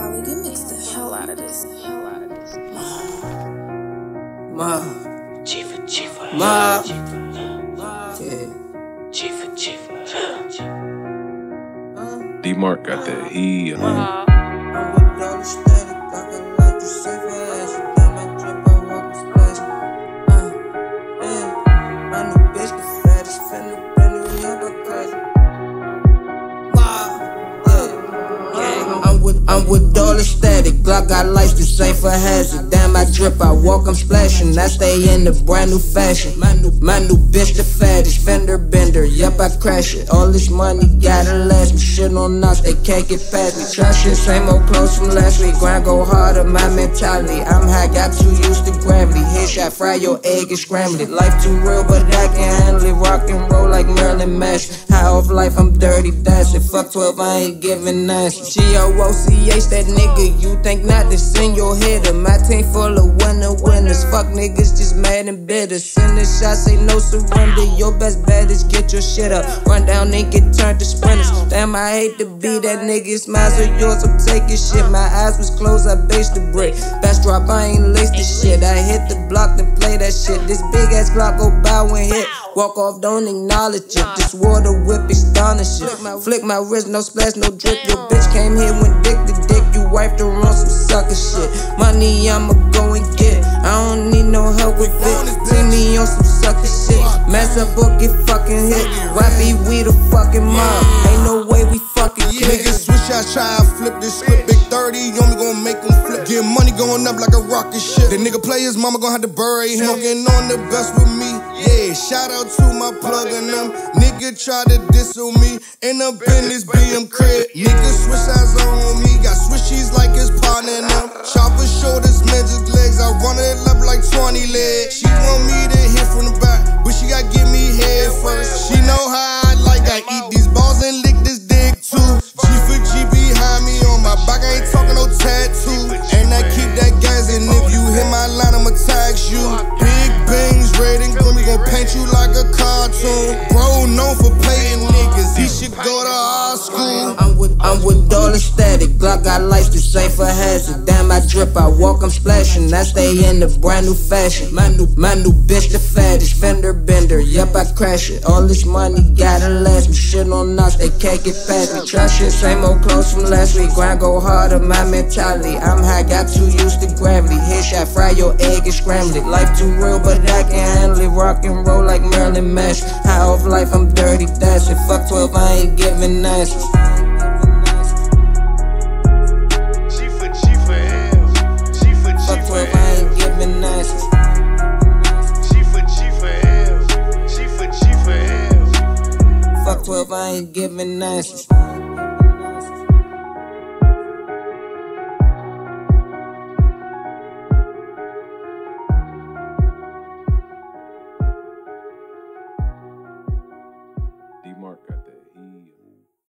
Molly, you mix the hell out of this. Ma. Chifa. Ma. Chifa. D-Mark got that heat. I'm with all the static, like I like to say for ass. Damn, I drip, I walk the splash. My new bitch, the fattest, finna bend me up, I crazy. I'm with all the static, Glock got lights to say for hazard. Damn, I drip, I walk, I'm splashing. I stay in the brand new fashion. My new bitch, the fattest, fender bender. Yup, I crash it. All this money gotta last me. Shit on us, they can't get past me. Trash shit, same old clothes from last week. Grind go harder, my mentality. I'm high, got too used to gravity. Headshot, fry your egg and scramble it. Life too real, but I can handle it. Rock and roll like Marilyn Mash. High off life, I'm dirty, that's it. Fuck 12, I ain't giving nasty. G-O-O-C-H, that nigga, you think not to send your hitter. My team full of winners. Fuck niggas just mad and bitter. Send the shots, ain't no surrender. Your best bet is get your shit up. Run down and get turned to sprinters. Damn, I hate to be that nigga. It's mine or yours, I'm taking shit. My eyes was closed, I based the brick. Best drop, I ain't laced the shit. I hit the block and play that shit. This big ass Glock go bow and hit. Walk off, don't acknowledge it. This water whip astonishing. Flick my wrist, no splash, no drip. Your bitch came here when dick to dick. You wiped her on some sucker shit. Money I'ma go and get. I don't need no help with it. See me on some sucker shit. Mess up or get fucking hit. Why be we the fucking mob? Ain't no way we fucking click. Niggas switch shots, try to flip this script. Big 30, only gon' make them flip. Get money going up like a rocket ship. The nigga play his mama gon' have to bury him. Smoking on the best with me. Yeah, shout out to my plug and them. Nigga try to diss on me. End up in this BM crib. Nigga switch eyes on me. Got swishies like his partner and them. Chopper shoulders, magic legs. I run it up like 20 legs. She want me to hit from the back, but she gotta give me head first. She know how I like. I eat these balls and lick this dick too. G for G behind me on my back. I ain't talking no tattoo. And I keep that gas. And if you hit my line, I'ma tax you. Big bangs, red and green. We gon' paint you like a cartoon. Bro, known for playing niggas. He should go to our school. I'm with all the static, Glock got lights to say for hazard. Damn, I drip, I walk, I'm splashing. I stay in the brand new fashion. My new bitch, the fattest, fender bender. Yup, I crash it. All this money gotta last me. Shit on us, they can't get past me. Trash shit, same old clothes from last week. Grind go harder, my mentality. I'm high, got too used to gravity. Headshot, fry your egg and scramble it. Life too real, but I can handle it. Rock and roll like Marilyn Mash. High off life, I'm dirty, that's it. Fuck 12, I ain't giving nasty. Fuck 12, I ain't giving answers.